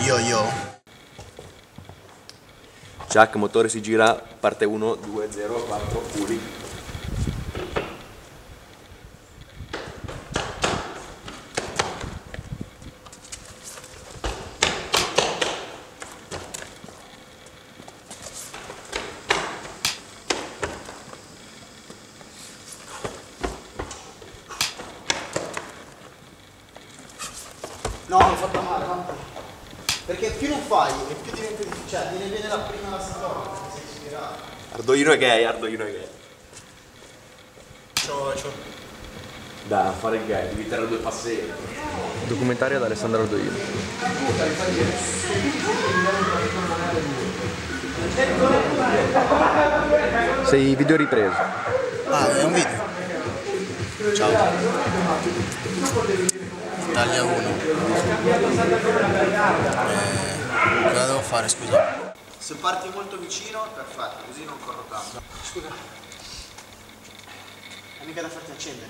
Yo. Jack, motore si gira, parte 1, 2, 0, 4, puli. No, mi ho fatto male, no? Perché più non fai e più diventa difficile, cioè viene bene la prima e la seconda, perché sei ispirato. Ardoino è gay, Ardoino è gay. Ciao. Da fare il gay, devi tirare 2 passi. Documentario ad Alessandro Ardoino. Sei video ripreso. Ah, è un video. Ciao. Taglia 1. Cosa devo fare, scusa? Se parti molto vicino, perfetto, così non corro tanto. Scusa. È mica da farti accendere.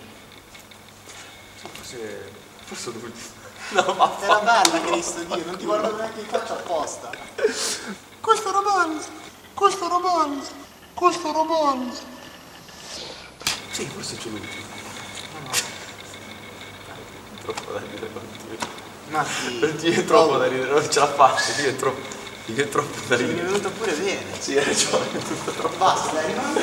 Forse l'ultimo. No, ma Era bella, Cristo Dio, non ti guardo neanche in faccia apposta. Questo era bello. sì, forse c'è l'ultimo. Troppo da ridere per ti è troppo da ridere, non ce la faccio, ti è troppo da Mi è ridere. venuto pure bene. Sì, hai ragione, è tutto troppo. Basta, dai, rimani.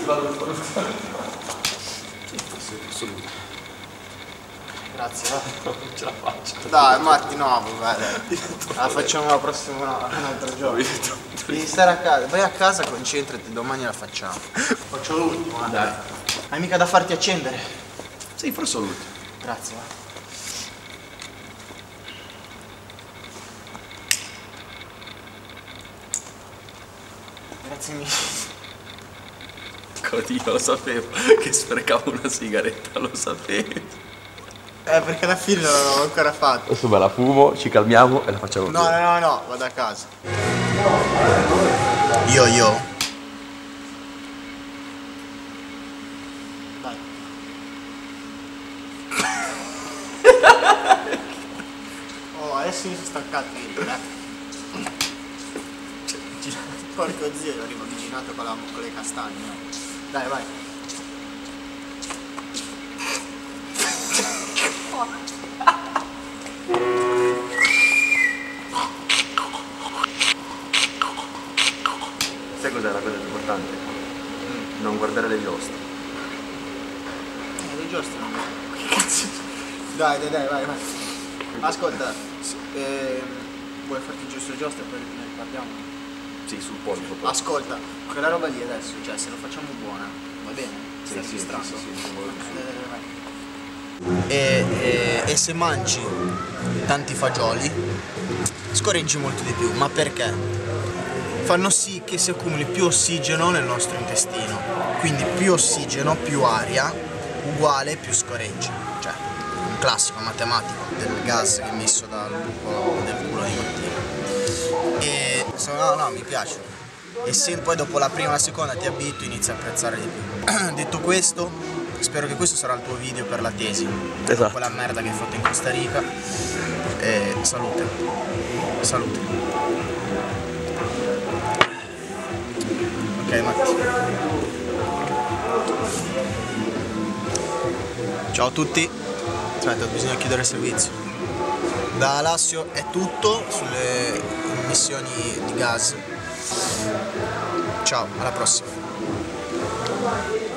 Sì, forse l'ultimo. Grazie, va. Non ce la faccio. Dai, Matti, no, vabbè. La facciamo la prossima, un altro giorno. Devi stare a casa, vai a casa, concentrati, domani la facciamo. Faccio l'ultimo, Dai. Hai mica da farti accendere? Sì, forse l'ultimo. Grazie, va. Grazie mille. Io lo sapevo che sprecavo una sigaretta, lo sapevo. Perché alla fine non l'avevo ancora fatto. Adesso me la fumo, ci calmiamo e la facciamo. No, vado a casa. Yo. Dai. Oh, adesso mi sono staccato io, Porco zio, arrivo avvicinato con le castagne, no? Dai, vai. Sai cos'è la cosa più importante? Non guardare le giostre. Le giostre. Che cazzo? Dai, vai. Ascolta, vuoi farti giusto le giostre e poi ne parliamo? Sì, sul polpo. Ascolta, quella roba lì adesso, cioè se lo facciamo buona, va bene? Sì, strano. sì, E se mangi tanti fagioli, scorreggi molto di più, ma perché? Fanno sì che si accumuli più ossigeno nel nostro intestino, quindi più ossigeno, più aria, uguale più scoreggi, cioè un classico matematico del gas emesso dal buco del culo di mattina. E no, mi piace. E se poi dopo la prima e la seconda ti abitui, inizi a apprezzare di più. Detto questo, spero che questo sarà il tuo video per la tesi. Esatto. Quella merda che hai fatto in Costa Rica. E salute. Ok, Matti. Ciao a tutti. Aspetta, bisogna chiudere il servizio. Da Alassio è tutto sulle emissioni di gas. Ciao, alla prossima.